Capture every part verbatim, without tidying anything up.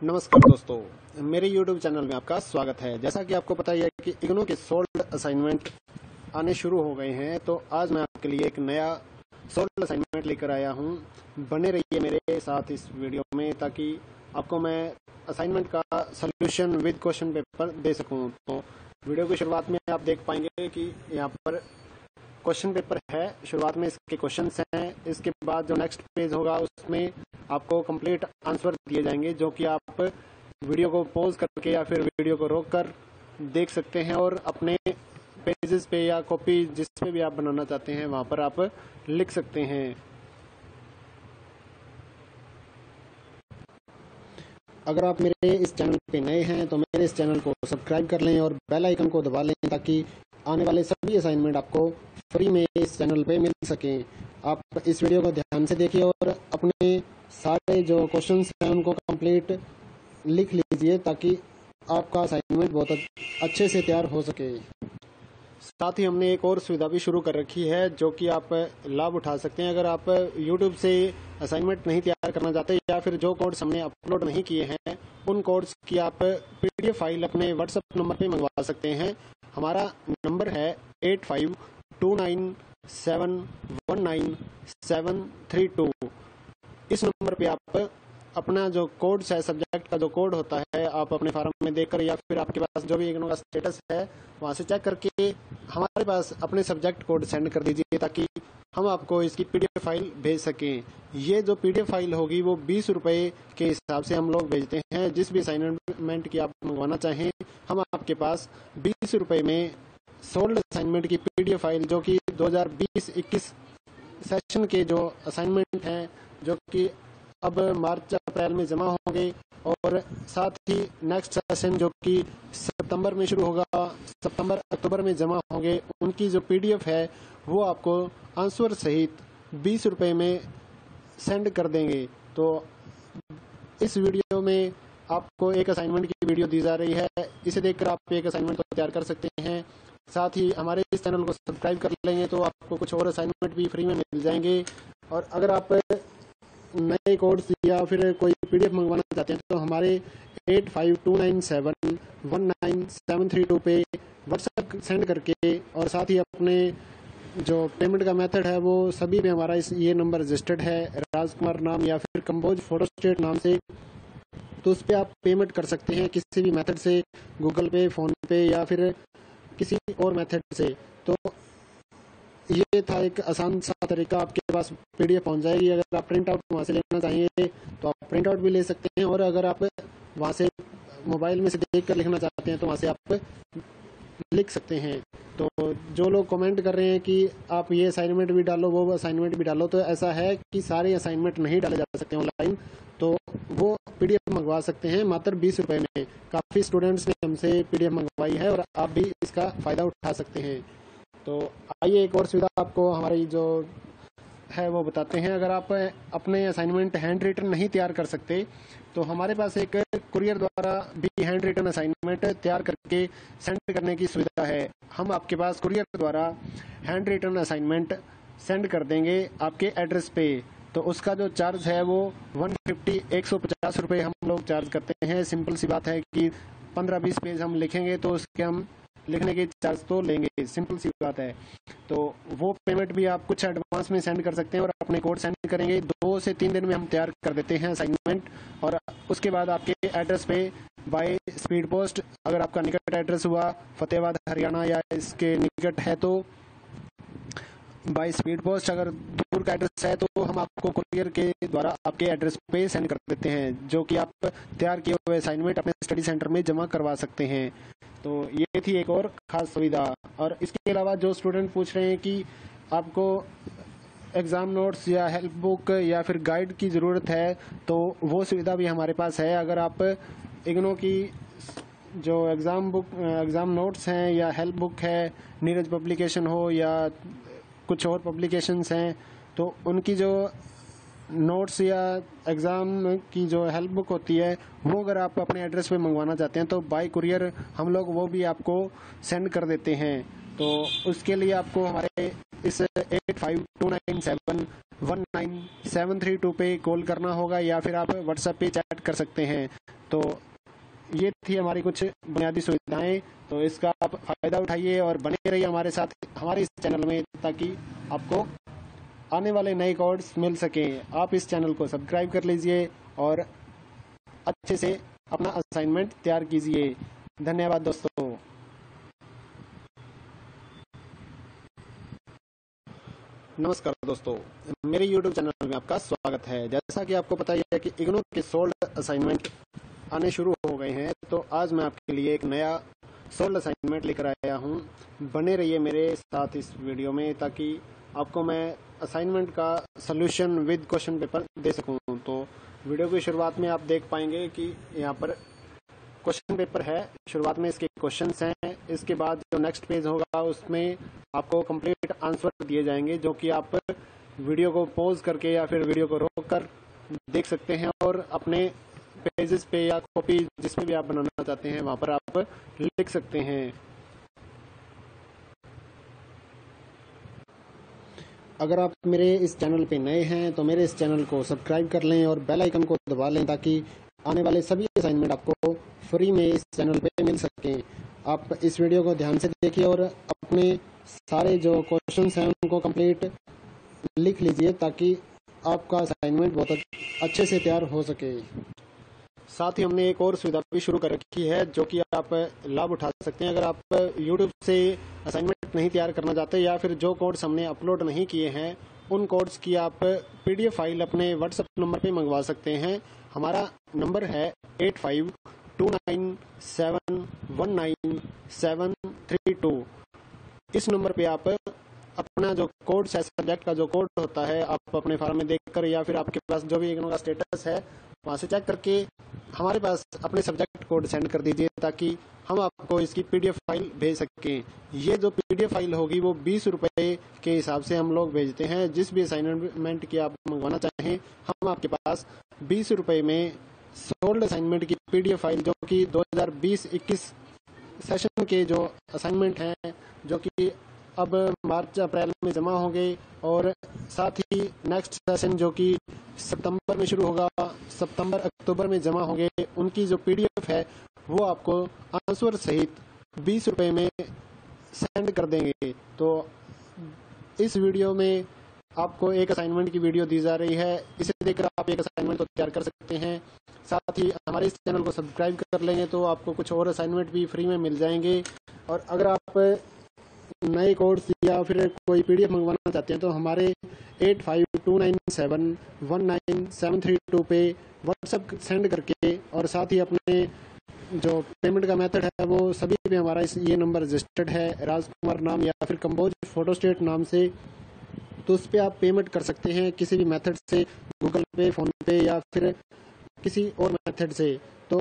नमस्कार दोस्तों, मेरे YouTube चैनल में आपका स्वागत है। जैसा कि आपको पता ही है कि इग्नू के सोल्ड असाइनमेंट आने शुरू हो गए हैं, तो आज मैं आपके लिए एक नया सोल्ड असाइनमेंट लेकर आया हूं। बने रहिए मेरे साथ इस वीडियो में ताकि आपको मैं असाइनमेंट का सॉल्यूशन विद क्वेश्चन पेपर दे सकूं। तो वीडियो की शुरुआत में आप देख पाएंगे कि यहाँ पर क्वेश्चन पेपर है। शुरुआत में इसके क्वेश्चंस हैं, इसके बाद जो नेक्स्ट पेज होगा उसमें आपको कंप्लीट आंसर दिए जाएंगे, जो कि आप वीडियो को पॉज करके या फिर वीडियो को रोक कर देख सकते हैं और अपने पेजेस पे या कॉपी जिस पे भी आप बनाना चाहते हैं वहां पर आप लिख सकते हैं। अगर आप मेरे इस चैनल पे नए हैं तो मेरे इस चैनल को सब्सक्राइब कर लें और बेल आइकन को दबा लें ताकि आने वाले सभी असाइनमेंट आपको फ्री में इस चैनल पे मिल सकें। आप इस वीडियो को ध्यान से देखिए और अपने सारे जो क्वेश्चंस हैं उनको कंप्लीट लिख लीजिए ताकि आपका असाइनमेंट बहुत अच्छे से तैयार हो सके। साथ ही हमने एक और सुविधा भी शुरू कर रखी है जो कि आप लाभ उठा सकते हैं। अगर आप YouTube से असाइनमेंट नहीं तैयार करना चाहते या फिर जो कोड्स हमने अपलोड नहीं किए हैं उन कोड्स की आप पीडीएफ फाइल अपने व्हाट्सएप नंबर पे मंगवा सकते हैं। हमारा नंबर है eight five two nine seven one nine seven three two. इस नंबर पे आप अपना जो कोड्स है, सब्जेक्ट का जो कोड होता है, आप अपने फार्म में देखकर या फिर आपके पास जो भी इग्नू का स्टेटस है वहां से चेक करके हमारे पास अपने सब्जेक्ट कोड सेंड कर दीजिए ताकि हम आपको इसकी पीडीएफ फाइल भेज सकें। ये जो पीडीएफ फाइल होगी वो बीस रुपए के हिसाब से हम लोग भेजते हैं। जिस भी असाइनमेंट की आप मंगवाना चाहें हम आपके पास बीस रुपए में सोल्ड असाइनमेंट की पीडीएफ फाइल, जो कि दो हज़ार बीस इक्कीस सेशन के जो असाइनमेंट हैं जो कि अब मार्च अप्रैल में जमा होंगे और साथ ही नेक्स्ट सेशन जो कि सितंबर में शुरू होगा, सितंबर अक्टूबर में जमा होंगे, उनकी जो पीडीएफ है वो आपको आंसर सहित बीस रुपए में सेंड कर देंगे। तो इस वीडियो में आपको एक असाइनमेंट की वीडियो दी जा रही है, इसे देखकर आप एक असाइनमेंट को तैयार कर सकते हैं। साथ ही हमारे इस चैनल को सब्सक्राइब कर लेंगे तो आपको कुछ और असाइनमेंट भी फ्री में मिल जाएंगे। और अगर आप नए कोड्स या फिर कोई पीडीएफ मंगवाना चाहते हैं तो हमारे eight five two nine seven one nine seven three two पे व्हाट्सएप सेंड करके और साथ ही अपने जो पेमेंट का मेथड है वो सभी में हमारा इस ये नंबर रजिस्टर्ड है, राजकुमार नाम या फिर कंबोज फोटोस्टेट नाम से, तो उस पर आप पेमेंट कर सकते हैं किसी भी मेथड से, गूगल पे, फोन पे या फिर किसी और मेथड से। तो ये था एक आसान सा तरीका, आपके पास पीडीएफ पहुंच जाएगी। अगर आप प्रिंट आउट वहाँ से लेना चाहिए तो आप प्रिंट आउट भी ले सकते हैं और अगर आप वहाँ से मोबाइल में से देख कर लिखना चाहते हैं तो वहाँ से आप लिख सकते हैं। तो जो लोग कमेंट कर रहे हैं कि आप ये असाइनमेंट भी डालो वो असाइनमेंट भी डालो, तो ऐसा है कि सारे असाइनमेंट नहीं डाले जा सकते ऑनलाइन, तो वो पीडीएफ मंगवा सकते हैं मात्र बीस रुपए में। काफ़ी स्टूडेंट्स ने हमसे पीडीएफ मंगवाई है और आप भी इसका फ़ायदा उठा सकते हैं। तो आइए एक और सुविधा आपको हमारी जो है वो बताते हैं। अगर आप अपने असाइनमेंट हैंड रिटन नहीं तैयार कर सकते तो हमारे पास एक कुरियर द्वारा भी हैंड रिटन असाइनमेंट तैयार करके सेंड करने की सुविधा है। हम आपके पास कुरियर द्वारा हैंड रिटन असाइनमेंट सेंड कर देंगे आपके एड्रेस पे। तो उसका जो चार्ज है वो वन फिफ्टी एक सौ पचास रुपये हम लोग चार्ज करते हैं। सिंपल सी बात है कि पंद्रह बीस पेज हम लिखेंगे तो उसके हम लिखने के चार्ज तो लेंगे, सिंपल सी बात है। तो वो पेमेंट भी आप कुछ एडवांस में सेंड कर सकते हैं और अपने कोड सेंड करेंगे। दो से तीन दिन में हम तैयार कर देते हैं असाइनमेंट और उसके बाद आपके एड्रेस पे बाय स्पीड पोस्ट, अगर आपका निकट एड्रेस हुआ फतेहाबाद हरियाणा या इसके निकट है तो बाय स्पीड पोस्ट, अगर दूर का एड्रेस है तो हम आपको कुरियर के द्वारा आपके एड्रेस पे सेंड कर देते हैं, जो कि आप तैयार किए हुए असाइनमेंट अपने स्टडी सेंटर में जमा करवा सकते हैं। तो ये थी एक और खास सुविधा। और इसके अलावा जो स्टूडेंट पूछ रहे हैं कि आपको एग्ज़ाम नोट्स या हेल्प बुक या फिर गाइड की ज़रूरत है तो वो सुविधा भी हमारे पास है। अगर आप इग्नू की जो एग्ज़ाम बुक एग्ज़ाम नोट्स हैं या हेल्प बुक है, नीरज पब्लिकेशन हो या कुछ और पब्लिकेशंस हैं, तो उनकी जो नोट्स या एग्ज़ाम की जो हेल्प बुक होती है वो अगर आप अपने एड्रेस पे मंगवाना चाहते हैं तो बाय कुरियर हम लोग वो भी आपको सेंड कर देते हैं। तो उसके लिए आपको हमारे इस eight five two nine seven one nine seven three two पे कॉल करना होगा या फिर आप व्हाट्सएप पे चैट कर सकते हैं। तो ये थी हमारी कुछ बुनियादी सुविधाएं। तो इसका आप फायदा उठाइए और बने रहिए हमारे साथ हमारे इस चैनल में, ताकि आपको आने वाले नए कोर्स मिल सकें। आप इस चैनल को सब्सक्राइब कर लीजिए और अच्छे से अपना असाइनमेंट तैयार कीजिए। धन्यवाद दोस्तों। नमस्कार दोस्तों, मेरे यूट्यूब चैनल में आपका स्वागत है। जैसा कि आपको पता ही है कि इग्नू के सोल्ड असाइनमेंट आने शुरू हो गए हैं, तो आज मैं आपके लिए एक नया सोल्ड असाइनमेंट लेकर आया हूं। बने रहिए मेरे साथ इस वीडियो में, ताकि आपको मैं असाइनमेंट का सॉल्यूशन विद क्वेश्चन पेपर दे सकूं। तो वीडियो की शुरुआत में आप देख पाएंगे कि यहाँ पर क्वेश्चन पेपर है। शुरुआत में इसके क्वेश्चंस हैं, इसके बाद जो नेक्स्ट पेज होगा उसमें आपको कंप्लीट आंसर दिए जाएंगे, जो कि आप वीडियो को पॉज करके या फिर वीडियो को रोक कर देख सकते हैं और अपने पेजेस पे या कॉपी जिसमें भी आप बनाना चाहते हैं वहां पर आप लिख सकते हैं। अगर आप मेरे इस चैनल पे नए हैं तो मेरे इस चैनल को सब्सक्राइब कर लें और बेल आइकन को दबा लें, ताकि आने वाले सभी असाइनमेंट आपको फ्री में इस चैनल पे मिल सकें। आप इस वीडियो को ध्यान से देखिए और अपने सारे जो क्वेश्चंस हैं उनको कंप्लीट लिख लीजिए, ताकि आपका असाइनमेंट बहुत अच्छे से तैयार हो सके। साथ ही हमने एक और सुविधा भी शुरू कर रखी है, जो कि आप लाभ उठा सकते हैं। अगर आप यूट्यूब से असाइनमेंट नहीं तैयार करना चाहते या फिर जो कोड्स हमने अपलोड नहीं किए हैं उन कोड्स की आप पीडीएफ फाइल अपने व्हाट्सएप नंबर पे मंगवा सकते हैं। हमारा नंबर है eight five two nine seven one nine seven three two. इस नंबर पे आप अपना जो कोड है, सब्जेक्ट का जो कोड होता है, आप अपने फार्म में देखकर या फिर आपके पास जो भी इग्नू का स्टेटस है वहां से चेक करके हमारे पास अपने सब्जेक्ट कोड सेंड कर दीजिए, ताकि हम आपको इसकी पीडीएफ फाइल भेज सकें। ये जो पीडीएफ फाइल होगी वो बीस रुपए के हिसाब से हम लोग भेजते हैं। जिस भी असाइनमेंट की आप मंगवाना चाहें, हम आपके पास बीस रुपए में सोल्ड असाइनमेंट की पीडीएफ फाइल, जो कि दो हज़ार बीस इक्कीस सेशन के जो असाइनमेंट हैं, जो कि अब मार्च अप्रैल में जमा होंगे, और साथ ही नेक्स्ट सेशन जो कि सितंबर में शुरू होगा, सितंबर अक्टूबर में जमा होंगे, उनकी जो पीडीएफ है वो आपको आंसर सहित बीस रुपए में सेंड कर देंगे। तो इस वीडियो में आपको एक असाइनमेंट की वीडियो दी जा रही है, इसे देखकर आप एक असाइनमेंट को तैयार कर सकते हैं। साथ ही हमारे इस चैनल को सब्सक्राइब कर लेंगे तो आपको कुछ और असाइनमेंट भी फ्री में मिल जाएंगे। और अगर आप नए कोर्स या फिर कोई पीडीएफ मंगवाना चाहते हैं तो हमारे eight five two nine seven one nine seven three two पे व्हाट्सएप सेंड करके, और साथ ही अपने जो पेमेंट का मेथड है वो सभी पे हमारा इस ये नंबर रजिस्टर्ड है, राजकुमार नाम या फिर कंबोज फोटोस्टेट नाम से। तो उस पर आप पेमेंट कर सकते हैं किसी भी मेथड से, गूगल पे, फोन पे या फिर किसी और मेथड से। तो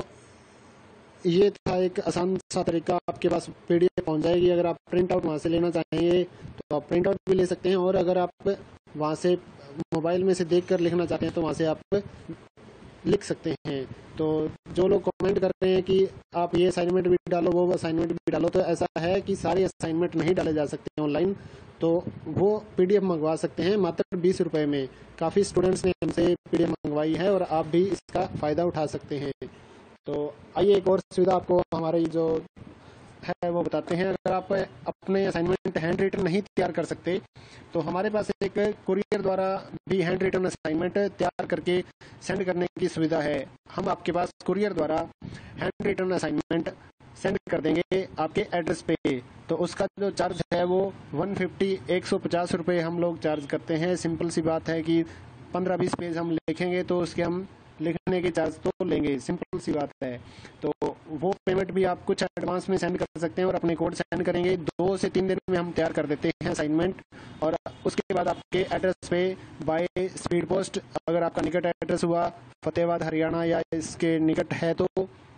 ये था एक आसान सा तरीका, आपके पास पीडीएफ पहुंच जाएगी। अगर आप प्रिंट आउट वहाँ से लेना चाहेंगे तो आप प्रिंट आउट भी ले सकते हैं, और अगर आप वहाँ से मोबाइल में से देखकर लिखना चाहते हैं तो वहाँ से आप लिख सकते हैं। तो जो लोग कमेंट कर रहे हैं कि आप ये असाइनमेंट भी डालो, वो असाइनमेंट भी डालो, तो ऐसा है कि सारे असाइनमेंट नहीं डाले जा सकते हैं ऑनलाइन, तो वो पीडीएफ मंगवा सकते हैं मात्र बीस रुपए में। काफ़ी स्टूडेंट्स ने हमसे पीडीएफ मंगवाई है और आप भी इसका फ़ायदा उठा सकते हैं। तो आइए एक और सुविधा आपको हमारी जो है वो बताते हैं। अगर आप अपने असाइनमेंट हैंड रिटन नहीं तैयार कर सकते तो हमारे पास एक कुरियर द्वारा भी हैंड रिटन असाइनमेंट तैयार करके सेंड करने की सुविधा है। हम आपके पास कुरियर द्वारा हैंड रिटन असाइनमेंट सेंड कर देंगे आपके एड्रेस पे। तो उसका जो चार्ज है वो वन फिफ्टी एक सौ पचास रुपये हम लोग चार्ज करते हैं। सिंपल सी बात है कि पंद्रह बीस पेज हम लिखेंगे तो उसके हम लिखने के चार्ज तो लेंगे, सिंपल सी बात है। तो वो पेमेंट भी आप कुछ एडवांस में सेंड कर सकते हैं और अपने कोड सेंड करेंगे। दो से तीन दिन में हम तैयार कर देते हैं असाइनमेंट, और उसके बाद आपके एड्रेस पे बाय स्पीड पोस्ट, अगर आपका निकट एड्रेस हुआ फतेहाबाद हरियाणा या इसके निकट है तो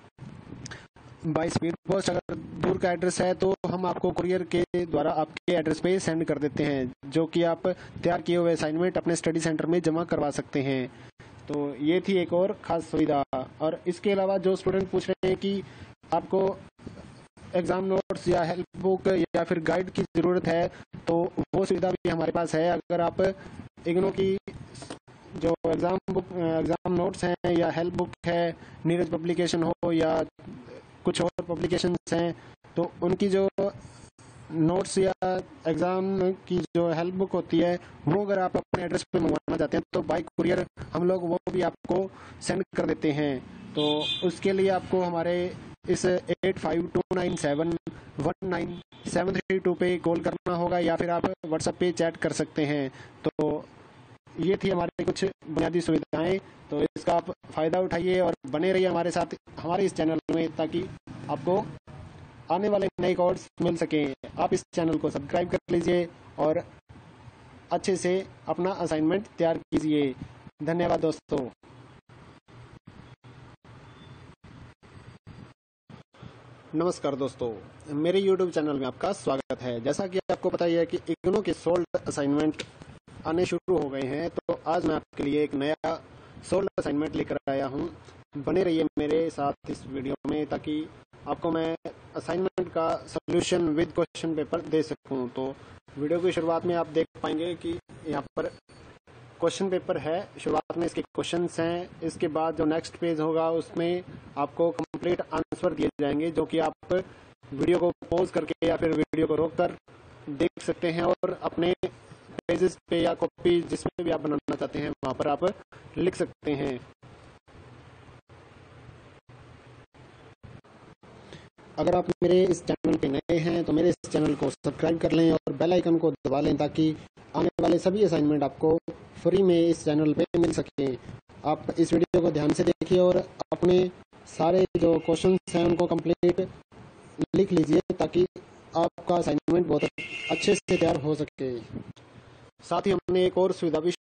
बाय स्पीड पोस्ट, अगर दूर का एड्रेस है तो हम आपको कुरियर के द्वारा आपके एड्रेस पे सेंड कर देते हैं, जो कि आप तैयार किए हुए असाइनमेंट अपने स्टडी सेंटर में जमा करवा सकते हैं। तो ये थी एक और खास सुविधा। और इसके अलावा जो स्टूडेंट पूछ रहे हैं कि आपको एग्जाम नोट्स या हेल्प बुक या फिर गाइड की ज़रूरत है, तो वो सुविधा भी हमारे पास है। अगर आप इग्नू की जो एग्ज़ाम बुक एग्ज़ाम नोट्स हैं या हेल्प बुक है, नीरज पब्लिकेशन हो या कुछ और पब्लिकेशंस हैं, तो उनकी जो नोट्स या एग्ज़ाम की जो हेल्प बुक होती है वो अगर आप अपने एड्रेस पे मंगवाना चाहते हैं तो बाय कुरियर हम लोग वो भी आपको सेंड कर देते हैं। तो उसके लिए आपको हमारे इस eight five two nine seven one nine seven three two पे कॉल करना होगा या फिर आप व्हाट्सएप पे चैट कर सकते हैं। तो ये थी हमारी कुछ बुनियादी सुविधाएं, तो इसका आप फ़ायदा उठाइए और बने रहिए हमारे साथ हमारे इस चैनल में, ताकि आपको आने वाले नए कोर्स मिल सकें। आप इस चैनल को सब्सक्राइब कर लीजिए और अच्छे से अपना असाइनमेंट तैयार कीजिए। धन्यवाद दोस्तों। नमस्कार दोस्तों, मेरे यूट्यूब चैनल में आपका स्वागत है। जैसा कि आपको पता ही है कि इग्नू के सोल्ड असाइनमेंट आने शुरू हो गए हैं, तो आज मैं आपके लिए एक नया सोल्ड असाइनमेंट लेकर आया हूं। बने रहिए मेरे साथ इस वीडियो में ताकि आपको मैं असाइनमेंट का सॉल्यूशन विद क्वेश्चन पेपर दे सकूं। तो वीडियो की शुरुआत में आप देख पाएंगे कि यहाँ पर क्वेश्चन पेपर है। शुरुआत में इसके क्वेश्चंस हैं, इसके बाद जो नेक्स्ट पेज होगा उसमें आपको कंप्लीट आंसर दिए जाएंगे, जो कि आप वीडियो को पॉज करके या फिर वीडियो को रोककर देख सकते हैं और अपने पेजेस पे या कॉपी जिसमें भी आप बनाना चाहते हैं वहां पर आप लिख सकते हैं। अगर आप मेरे इस चैनल पे नए हैं तो मेरे इस चैनल को सब्सक्राइब कर लें और बेल आइकन को दबा लें, ताकि आने वाले सभी असाइनमेंट आपको फ्री में इस चैनल पे मिल सके। आप इस वीडियो को ध्यान से देखिए और अपने सारे जो क्वेश्चंस हैं उनको कंप्लीट लिख लीजिए, ताकि आपका असाइनमेंट बहुत अच्छे से तैयार हो सके। साथ ही हमने एक और सुविधा भी